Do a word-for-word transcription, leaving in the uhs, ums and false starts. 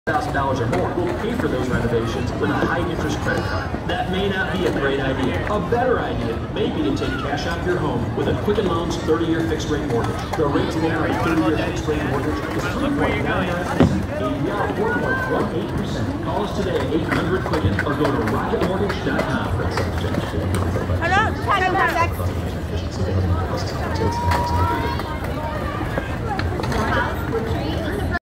one thousand dollars or more will pay for those renovations with a high-interest credit card. That may not be a great idea. A better idea may be to take cash out of your home with a Quicken Loans thirty-year fixed-rate mortgage. The rate today on a thirty-year fixed-rate mortgage is three point nine nine percent, A P R four point one eight percent. Call us today at eight hundred Quicken or go to rocket mortgage dot com. Hello,